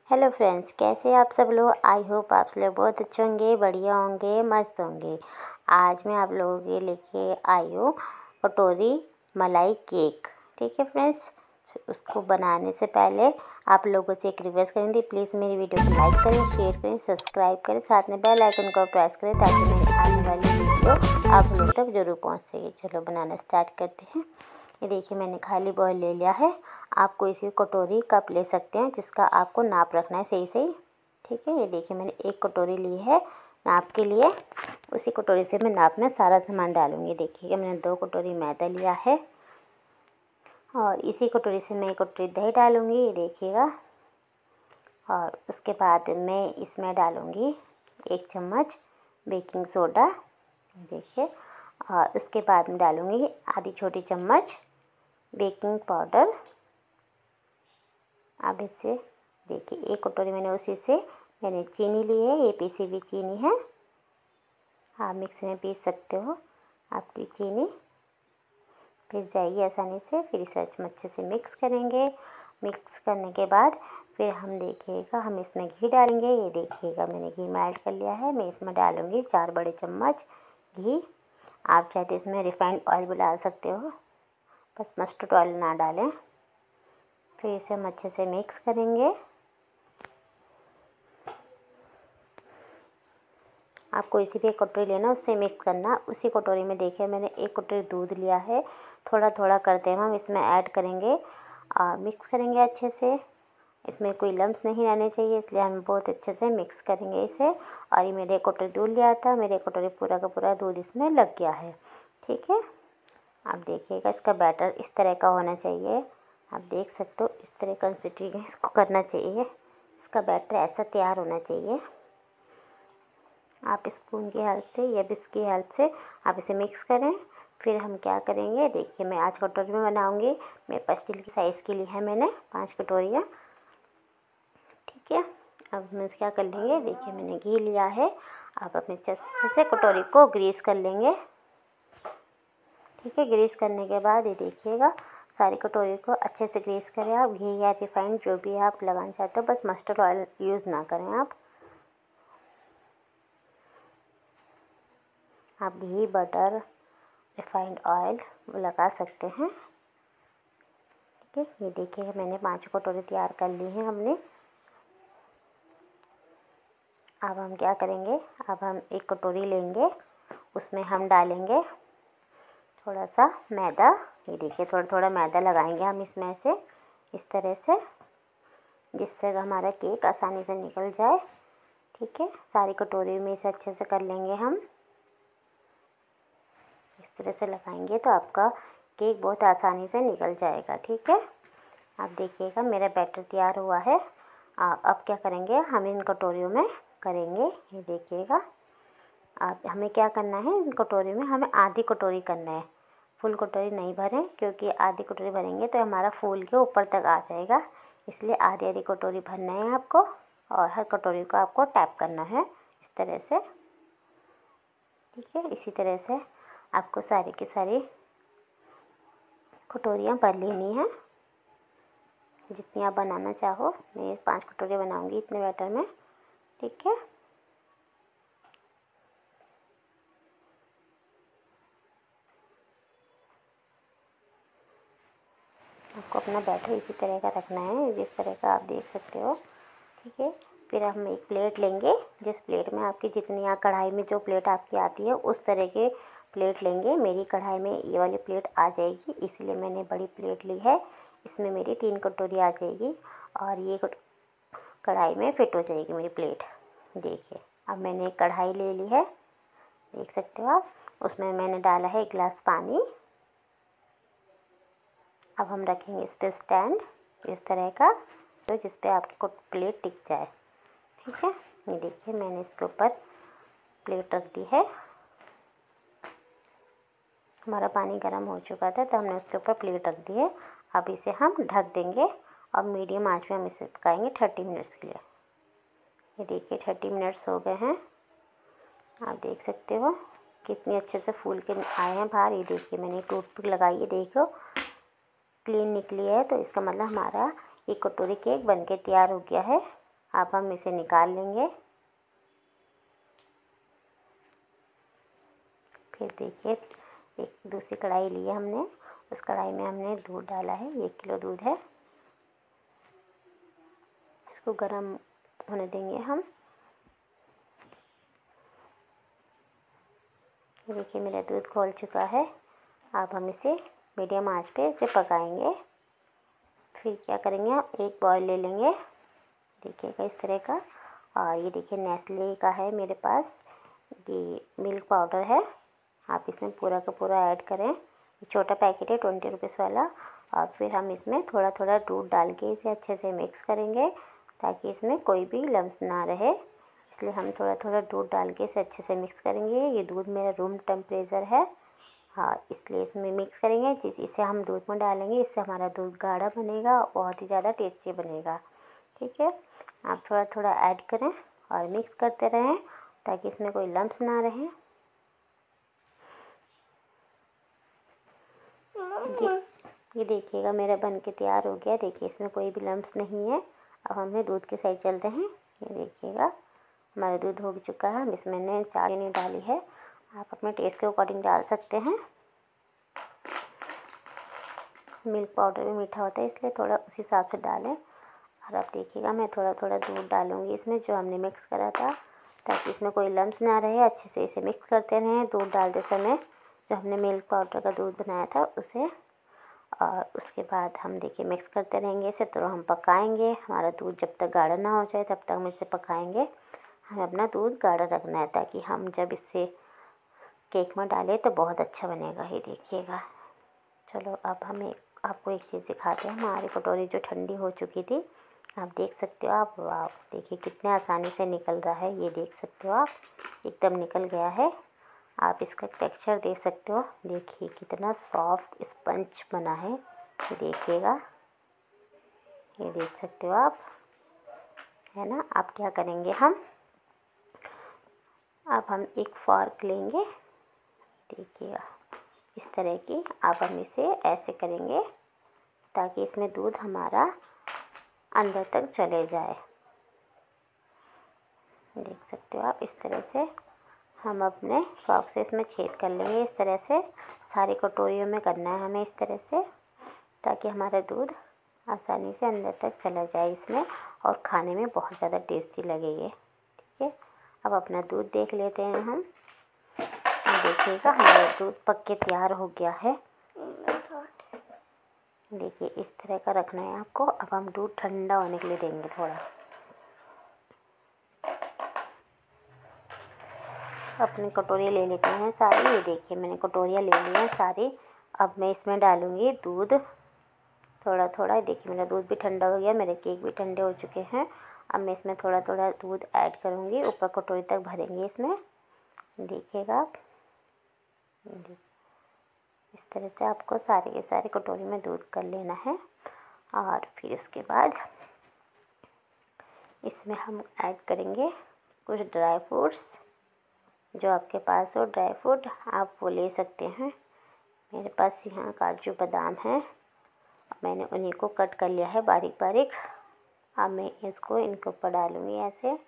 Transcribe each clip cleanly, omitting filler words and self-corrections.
Hello friends, कैसे आप सब लोग। आई होप आप सब लोग बहुत अच्छे होंगे, बढ़िया होंगे, मस्त होंगे। आज मैं आप लोगों के लेके आई हूँ कटोरी मलाई केक। ठीक है फ्रेंड्स, उसको बनाने से पहले आप लोगों से एक रिक्वेस्ट करेंगे, प्लीज़ मेरी वीडियो को लाइक करें, शेयर करें, सब्सक्राइब करें, साथ में बेल आइकन को प्रेस करें ताकि मेरी आने वाली वीडियो आप लोग तक जरूर पहुँच सके। चलो बनाना स्टार्ट करते हैं। ये देखिए मैंने खाली बॉल ले लिया है। आप कोई सी कटोरी कप ले सकते हैं जिसका आपको नाप रखना है सही सही। ठीक है, ये देखिए मैंने एक कटोरी ली है नाप के लिए। उसी कटोरी से मैं नाप में सारा सामान डालूंगी। देखिएगा मैंने 2 कटोरी मैदा लिया है और इसी कटोरी से मैं 1 कटोरी दही डालूंगी। ये देखिएगा, और उसके बाद मैं इसमें डालूंगी 1 चम्मच बेकिंग सोडा। देखिए, और उसके बाद में डालूंगी आधी छोटी चम्मच बेकिंग पाउडर। अब इससे देखिए 1 कटोरी मैंने उसी से मैंने चीनी ली है, ये पीसी हुई चीनी है। आप मिक्सी में पीस सकते हो, आपकी चीनी पिस जाएगी आसानी से। फिर इसे अच्छे से मिक्स करेंगे। मिक्स करने के बाद फिर हम देखिएगा हम इसमें घी डालेंगे। ये देखिएगा मैंने घी मेल्ट कर लिया है। मैं इसमें डालूँगी 4 बड़े चम्मच घी। आप चाहे तो इसमें रिफाइंड ऑयल भी डाल सकते हो, बस मस्टर्ड ऑयल ना डालें। फिर इसे हम अच्छे से मिक्स करेंगे। आप कोई सी भी एक कटोरी लेना, उससे मिक्स करना। उसी कटोरी में देखिए मैंने 1 कटोरी दूध लिया है। थोड़ा थोड़ा करते हुए हम इसमें ऐड करेंगे और मिक्स करेंगे अच्छे से। इसमें कोई लम्स नहीं रहने चाहिए, इसलिए हम बहुत अच्छे से मिक्स करेंगे इसे। और ये मेरे 1 कटोरी दूध लिया था, मेरे 1 कटोरी पूरा का पूरा दूध इसमें लग गया है। ठीक है, आप देखिएगा इसका बैटर इस तरह का होना चाहिए। आप देख सकते हो इस तरह कंसिस्टेंसी इसको करना चाहिए। इसका बैटर ऐसा तैयार होना चाहिए। आप स्पून की हेल्प से या विस्क की हेल्प से आप इसे मिक्स करें। फिर हम क्या करेंगे, देखिए मैं आज कटोरी में बनाऊंगी। मेरे पास स्टील की साइज़ के लिए है मैंने 5 कटोरियाँ। ठीक है, अब हम क्या कर लेंगे, देखिए मैंने घी लिया है। आप अपने अच्छे से कटोरी को ग्रीस कर लेंगे। ठीक है, ग्रीस करने के बाद ये देखिएगा सारी कटोरी को अच्छे से ग्रीस करें। आप घी या रिफाइंड जो भी आप लगाना चाहते हो, बस मस्टर्ड ऑयल यूज़ ना करें। आप घी, बटर, रिफाइंड ऑयल लगा सकते हैं। ठीक है, ये देखिए मैंने 5 कटोरी तैयार कर ली हैं हमने। अब हम क्या करेंगे, अब हम 1 कटोरी लेंगे, उसमें हम डालेंगे थोड़ा सा मैदा। ये देखिए थोड़ा थोड़ा मैदा लगाएंगे हम इसमें से, इस तरह से, जिससे हमारा केक आसानी से निकल जाए। ठीक है, सारी कटोरी में इसे अच्छे से कर लेंगे हम। इस तरह से लगाएंगे तो आपका केक बहुत आसानी से निकल जाएगा। ठीक है, आप देखिएगा मेरा बैटर तैयार हुआ है। अब क्या करेंगे, हम इन कटोरियों में करेंगे। ये देखिएगा, अब हमें क्या करना है, इन कटोरी में हमें आधी कटोरी करना है। फुल कटोरी नहीं भरें, क्योंकि आधी कटोरी भरेंगे तो हमारा फूल के ऊपर तक आ जाएगा। इसलिए आधी आधी कटोरी भरना है आपको, और हर कटोरी को आपको टैप करना है इस तरह से। ठीक है, इसी तरह से आपको सारी की सारी कटोरियाँ भर लेनी है, जितनी आप बनाना चाहो। मैं 5 कटोरी बनाऊंगी इतने बैटर में। ठीक है, आपको अपना बैटर इसी तरह का रखना है, जिस तरह का आप देख सकते हो। ठीक है, फिर हम एक प्लेट लेंगे, जिस प्लेट में आपकी जितनी यहाँ कढ़ाई में जो प्लेट आपकी आती है उस तरह के प्लेट लेंगे। मेरी कढ़ाई में ये वाली प्लेट आ जाएगी, इसलिए मैंने बड़ी प्लेट ली है। इसमें मेरी 3 कटोरी आ जाएगी और ये कढ़ाई में फिट हो जाएगी मेरी प्लेट। देखिए अब मैंने एक कढ़ाई ले ली है, देख सकते हो आप। उसमें मैंने डाला है 1 गिलास पानी। अब हम रखेंगे इस पर स्टैंड इस तरह का, तो जिस पे आपकी प्लेट टिक जाए। ठीक है, ये देखिए मैंने इसके ऊपर प्लेट रख दी है। हमारा पानी गर्म हो चुका था तो हमने उसके ऊपर प्लेट रख दी है। अब इसे हम ढक देंगे और मीडियम आंच में हम इसे पकाएंगे 30 मिनट्स के लिए। ये देखिए 30 मिनट्स हो गए हैं। आप देख सकते हो कितने अच्छे से फूल के आए हैं बाहर। ये देखिए मैंने टूथपिक लगाई है, देखो क्लीन निकली है। तो इसका मतलब हमारा एक कटोरी केक बनके तैयार हो गया है। अब हम इसे निकाल लेंगे। फिर देखिए एक दूसरी कढ़ाई ली है हमने, उस कढ़ाई में हमने दूध डाला है, 1 किलो दूध है। इसको गर्म होने देंगे हम। देखिए मेरा दूध खौल चुका है। अब हम इसे मीडियम आंच पे इसे पकाएंगे। फिर क्या करेंगे, हम एक बॉयल ले लेंगे, देखिएगा इस तरह का। और ये देखिए नेस्ले का है मेरे पास, ये मिल्क पाउडर है। आप इसमें पूरा का पूरा ऐड करें। छोटा पैकेट है 20 रुपीज़ वाला। और फिर हम इसमें थोड़ा थोड़ा दूध डाल के इसे अच्छे से मिक्स करेंगे ताकि इसमें कोई भी लम्स ना रहे। इसलिए हम थोड़ा थोड़ा दूध डाल के इसे अच्छे से मिक्स करेंगे। ये दूध मेरा रूम टेम्परेचर है, हाँ, इसलिए इसमें मिक्स करेंगे। इसे हम दूध में डालेंगे, इससे हमारा दूध गाढ़ा बनेगा, बहुत ही ज़्यादा टेस्टी बनेगा। ठीक है, आप थोड़ा थोड़ा ऐड करें और मिक्स करते रहें ताकि इसमें कोई लम्स ना रहे। ये देखिएगा मेरा बन के तैयार हो गया। देखिए इसमें कोई भी लम्स नहीं है। अब हमें दूध के साइड चलते हैं। ये देखिएगा हमारा दूध हो चुका है। हम इसमें मैंने 4 चीनी डाली है, आप अपने टेस्ट के अकॉर्डिंग डाल सकते हैं। मिल्क पाउडर भी मीठा होता है इसलिए थोड़ा उस हिसाब से डालें। और अब देखिएगा मैं थोड़ा थोड़ा दूध डालूँगी इसमें जो हमने मिक्स करा था, ताकि इसमें कोई लम्स ना रहे। अच्छे से इसे मिक्स करते रहें दूध डालते समय, जो हमने मिल्क पाउडर का दूध बनाया था उसे। और उसके बाद हम देखिए मिक्स करते रहेंगे इसे, तो हम पकाएंगे। हमारा दूध जब तक गाढ़ा ना हो जाए तब तक हम इसे पकाएंगे। हमें अपना दूध गाढ़ा रखना है ताकि हम जब इसे केक में डालें तो बहुत अच्छा बनेगा। ये देखिएगा। चलो अब हमें आपको एक चीज़ दिखाते हैं। हमारी कटोरी जो ठंडी हो चुकी थी, आप देख सकते हो। आप वाह, देखिए कितने आसानी से निकल रहा है। ये देख सकते हो आप, एकदम निकल गया है। आप इसका टेक्सचर देख सकते हो, देखिए कितना सॉफ्ट स्पंज बना है। ये देखिएगा, ये देख सकते हो आप, है ना। अब क्या करेंगे अब हम एक फॉर्क लेंगे, देखिएगा इस तरह की। अब हम इसे ऐसे करेंगे ताकि इसमें दूध हमारा अंदर तक चले जाए। देख सकते हो आप, इस तरह से हम अपने फॉर्क से इसमें छेद कर लेंगे। इस तरह से सारी कटोरियों में करना है हमें, इस तरह से, ताकि हमारा दूध आसानी से अंदर तक चला जाए इसमें और खाने में बहुत ज़्यादा टेस्टी लगे ये। ठीक है, अब अपना दूध देख लेते हैं हम। देखिएगा हमारा दूध पक के तैयार हो गया है। देखिए इस तरह का रखना है आपको। अब हम दूध ठंडा होने के लिए देंगे थोड़ा। अपनी कटोरी ले लेते हैं सारी। ये देखिए मैंने कटोरियाँ ले ली हैं सारी। अब मैं इसमें डालूँगी दूध थोड़ा थोड़ा। देखिए मेरा दूध भी ठंडा हो गया, मेरे केक भी ठंडे हो चुके हैं। अब मैं इसमें थोड़ा थोड़ा दूध ऐड करूँगी, ऊपर कटोरी तक भरेंगे इसमें। देखिएगा आप, इस तरह से आपको सारे के सारे कटोरी में दूध कर लेना है। और फिर उसके बाद इसमें हम ऐड करेंगे कुछ ड्राई फ्रूट्स। जो आपके पास हो ड्राई फ्रूट आप वो ले सकते हैं। मेरे पास यहाँ काजू बादाम है, मैंने उन्हीं को कट कर लिया है बारीक बारीक। अब मैं इसको इनके ऊपर डालूँगी, ऐसे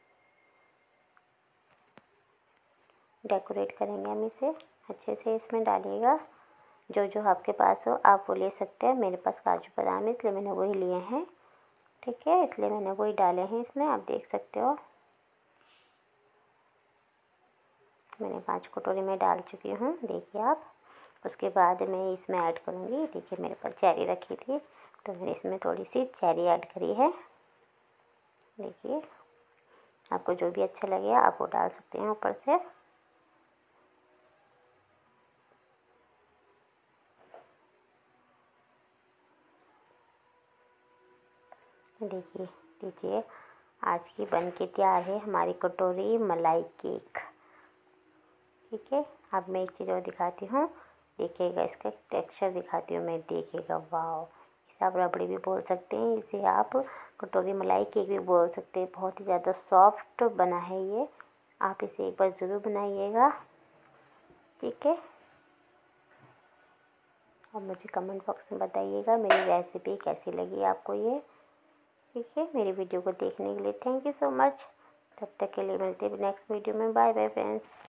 डेकोरेट करेंगे हम इसे अच्छे से। इसमें डालिएगा जो जो आपके पास हो आप वो ले सकते हैं। मेरे पास काजू बादाम है इसलिए मैंने वही लिए हैं। ठीक है, इसलिए मैंने वही डाले हैं इसमें। आप देख सकते हो मैंने 5 कटोरी में डाल चुकी हूँ, देखिए आप। उसके बाद मैं इसमें ऐड करूँगी, देखिए मेरे पास चेरी रखी थी तो मैंने इसमें थोड़ी सी चेरी ऐड करी है। देखिए आपको जो भी अच्छा लगे आप वो डाल सकते हैं ऊपर से। देखिए लीजिए, आज की बन के तैयार है हमारी कटोरी मलाई केक। ठीक है, अब मैं एक चीज़ और दिखाती हूँ। देखिएगा इसका टेक्सचर दिखाती हूँ मैं, देखिएगा वाह। इसे आप रबड़ी भी बोल सकते हैं, इसे आप कटोरी मलाई केक भी बोल सकते हैं। बहुत ही ज़्यादा सॉफ्ट बना है ये। आप इसे एक बार ज़रूर बनाइएगा। ठीक है, और मुझे कमेंट बॉक्स में बताइएगा मेरी रेसिपी कैसी लगी आपको ये। ठीक है, मेरी वीडियो को देखने के लिए थैंक यू सो मच। तब तक के लिए मिलते हैं नेक्स्ट वीडियो में। Bye bye friends.